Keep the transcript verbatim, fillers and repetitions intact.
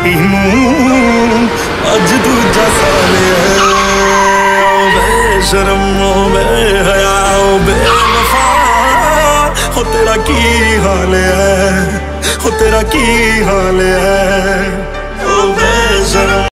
ਝੋਟੀ ਨੂੰ ਅੱਜ ਦੂਜਾ ਸਾਲ ਹੈ। ਬੇਸ਼ਰਮ ਬੇਹਯਾ ਬੇਵਫਾ ਹੋ ਤੇਰਾ ਕੀ ਹਾਲ ਹੈ, ਹੋ ਤੇਰਾ ਕੀ ਹਾਲ ਹੈ।